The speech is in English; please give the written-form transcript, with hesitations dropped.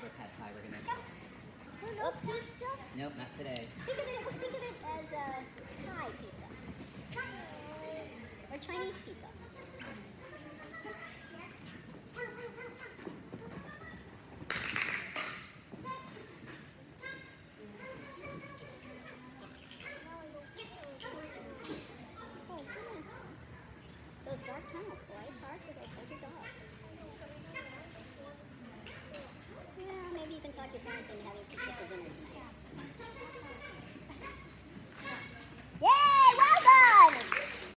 other pad thai we're gonna. No pizza? Nope, not today. Think of it as a Thai pizza. Or Chinese pizza. Oh goodness. Those dark tunnels, boy. It's hard for those country dogs. Yeah, maybe you can talk your parents into having pizza for dinner tonight.